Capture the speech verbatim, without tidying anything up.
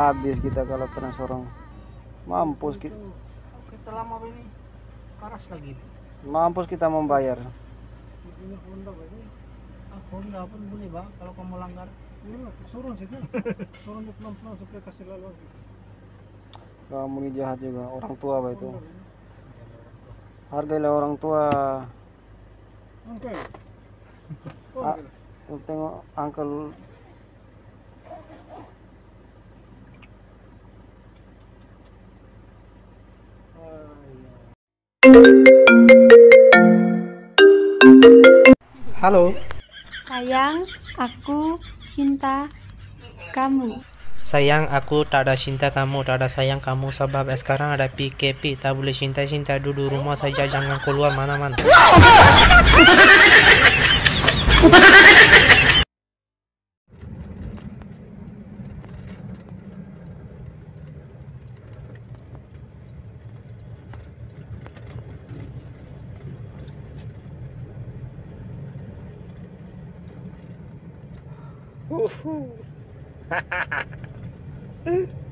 habis kita kalau kena sorong. Mampus kita. Kita lama ini paras lagi. Mampus kita membayar. Ini Honda ini. Ah, Honda pun boleh bang kalau kamu langgar. Iya, suruh sih kan. Suruh dia pelan-pelan supaya kasih lalu. Kamu ini jahat juga, orang tua apa itu? Honda ini. Hargailah orang tua. Oke. Ah, tengok uncle. Halo. Sayang, aku cinta kamu. Sayang, aku tak ada cinta kamu, tak ada sayang kamu. Sebab sekarang ada P K P, tak boleh cinta-cinta, duduk rumah saja, jangan keluar mana-mana. Uhuh.